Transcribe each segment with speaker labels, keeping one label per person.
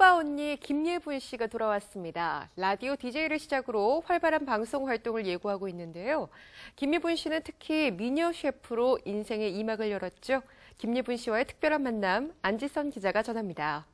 Speaker 1: 소바 언니 김예분 씨가 돌아왔습니다. 라디오 DJ를 시작으로 활발한 방송 활동을 예고하고 있는데요. 김예분 씨는 특히 미녀 셰프로 인생의 2막을 열었죠. 김예분 씨와의 특별한 만남, 안지선 기자가 전합니다.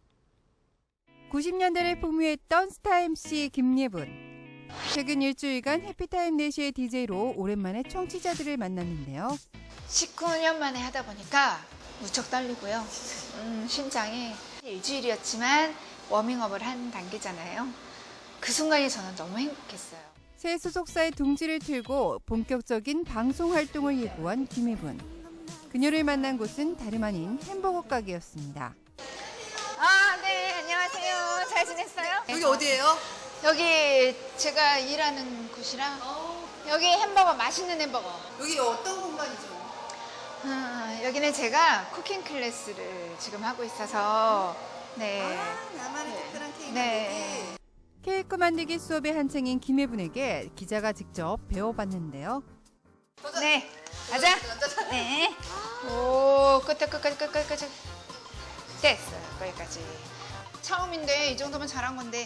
Speaker 2: 90년대를 풍미했던 스타 MC 김예분. 최근 일주일간 해피타임 4시의 DJ로 오랜만에 청취자들을 만났는데요.
Speaker 3: 19년 만에 하다 보니까 무척 떨리고요. 심장이 일주일이었지만 워밍업을 한 단계잖아요. 그 순간이 저는 너무 행복했어요.
Speaker 2: 새 소속사의 둥지를 틀고 본격적인 방송 활동을 예고한 김예분. 그녀를 만난 곳은 다름 아닌 햄버거 가게였습니다.
Speaker 3: 네, 안녕하세요. 잘 지냈어요?
Speaker 4: 여기 어디예요?
Speaker 3: 여기 제가 일하는 곳이라 여기 햄버거, 맛있는 햄버거.
Speaker 4: 여기 어떤 공간이죠?
Speaker 3: 여기는 제가 쿠킹 클래스를 지금 하고 있어서
Speaker 4: 나만의 특별한 케이크
Speaker 3: 네.
Speaker 2: 케이크 만들기 수업의 한창인 김예분에게 기자가 직접 배워봤는데요.
Speaker 3: 네, 가자. 네. 오, 끝까지. 됐어요, 거기까지. 처음인데 이 정도면 잘한 건데.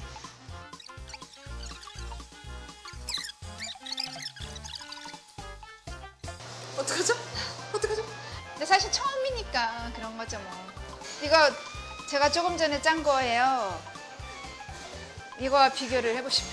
Speaker 4: 어떡하죠?
Speaker 3: 근데 사실 처음이니까 그런 거죠 뭐. 이거 제가 조금 전에 짠 거예요. 이거와 비교를 해보시면.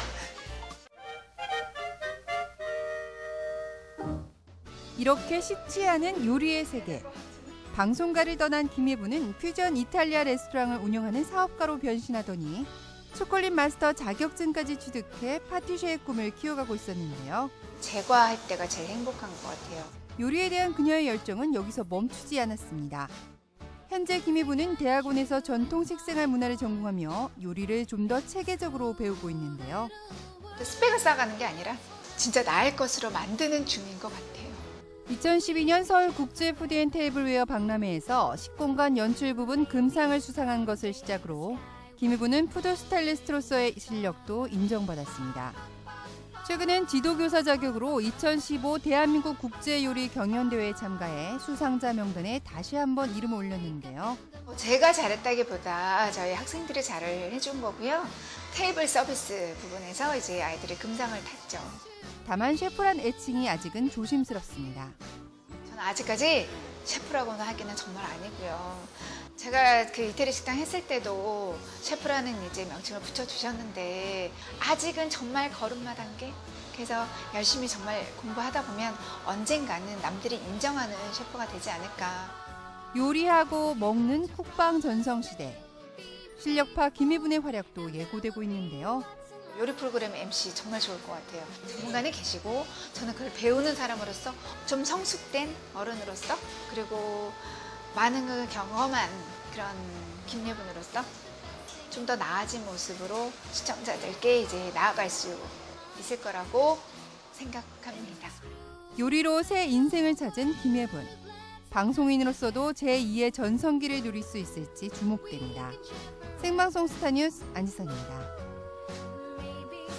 Speaker 2: 이렇게 쉽지 않은 요리의 세계. 방송가를 떠난 김예분은 퓨전 이탈리아 레스토랑을 운영하는 사업가로 변신하더니 초콜릿 마스터 자격증까지 취득해 파티쉐의 꿈을 키워가고 있었는데요.
Speaker 3: 제과할 때가 제일 행복한 것 같아요.
Speaker 2: 요리에 대한 그녀의 열정은 여기서 멈추지 않았습니다. 현재 김예분은 대학원에서 전통 식생활 문화를 전공하며 요리를 좀 더 체계적으로 배우고 있는데요.
Speaker 3: 스펙을 쌓아가는 게 아니라 진짜 나의 것으로 만드는 중인 것 같아요.
Speaker 2: 2012년 서울 국제 푸드앤테이블웨어 박람회에서 식공간 연출 부분 금상을 수상한 것을 시작으로 김예분은 푸드 스타일리스트로서의 실력도 인정받았습니다. 최근엔 지도교사 자격으로 2015 대한민국 국제요리 경연대회에 참가해 수상자 명단에 다시 한번 이름을 올렸는데요.
Speaker 3: 제가 잘했다기보다 저희 학생들이 잘을 해준 거고요. 테이블 서비스 부분에서 이제 아이들이 금상을 탔죠.
Speaker 2: 다만 셰프란 애칭이 아직은 조심스럽습니다.
Speaker 3: 저는 아직까지 셰프라고는 하기는 정말 아니고요. 제가 그 이태리 식당 했을 때도 셰프라는 이제 명칭을 붙여주셨는데 아직은 정말 걸음마 단계? 그래서 열심히 정말 공부하다 보면 언젠가는 남들이 인정하는 셰프가 되지 않을까.
Speaker 2: 요리하고 먹는 쿡방 전성시대. 실력파 김예분의 활약도 예고되고 있는데요.
Speaker 3: 요리 프로그램 MC 정말 좋을 것 같아요. 전문가는 계시고 저는 그걸 배우는 사람으로서 좀 성숙된 어른으로서 그리고 많은 걸 경험한 그런 김예분으로서 좀 더 나아진 모습으로 시청자들께 이제 나아갈 수 있을 거라고 생각합니다.
Speaker 2: 요리로 새 인생을 찾은 김예분. 방송인으로서도 제2의 전성기를 누릴 수 있을지 주목됩니다. 생방송 스타뉴스 안지선입니다.